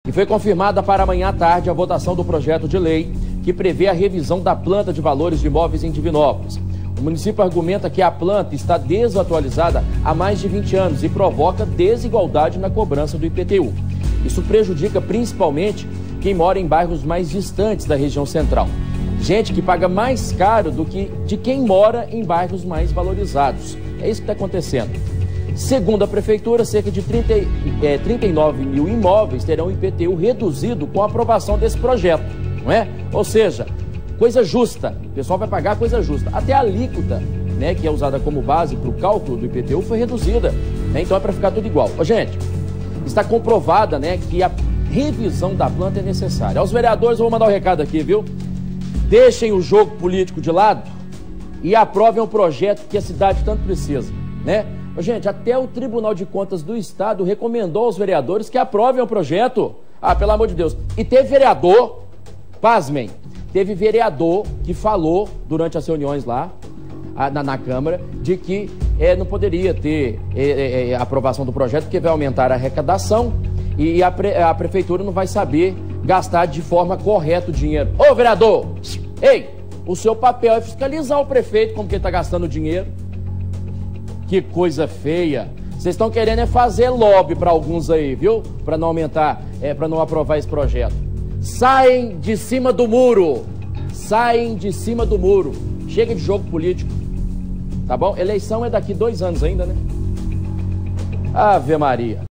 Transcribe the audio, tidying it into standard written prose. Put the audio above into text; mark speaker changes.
Speaker 1: E foi confirmada para amanhã à tarde a votação do projeto de lei que prevê a revisão da planta de valores de imóveis em Divinópolis. O município argumenta que a planta está desatualizada há mais de 20 anos e provoca desigualdade na cobrança do IPTU. Isso prejudica principalmente quem mora em bairros mais distantes da região central. Gente que paga mais caro do que de quem mora em bairros mais valorizados. É isso que está acontecendo. Segundo a Prefeitura, cerca de 39 mil imóveis terão IPTU reduzido com a aprovação desse projeto, não é? Ou seja, coisa justa, o pessoal vai pagar coisa justa. Até a alíquota, né, que é usada como base para o cálculo do IPTU, foi reduzida, né? Então é para ficar tudo igual. Ô, gente, está comprovada, né, que a revisão da planta é necessária. Aos vereadores, eu vou mandar um recado aqui, viu? Deixem o jogo político de lado e aprovem o projeto que a cidade tanto precisa, né? Gente, até o Tribunal de Contas do Estado recomendou aos vereadores que aprovem o projeto. Ah, pelo amor de Deus. E teve vereador, pasmem, teve vereador que falou durante as reuniões lá na Câmara de que não poderia ter aprovação do projeto porque vai aumentar a arrecadação e a Prefeitura não vai saber gastar de forma correta o dinheiro. Ô, vereador, ei, o seu papel é fiscalizar o prefeito como que ele está gastando o dinheiro. Que coisa feia. Vocês estão querendo fazer lobby para alguns aí, viu? Para não aumentar, para não aprovar esse projeto. Saem de cima do muro. Saem de cima do muro. Chega de jogo político. Tá bom? Eleição é daqui 2 anos ainda, né? Ave Maria.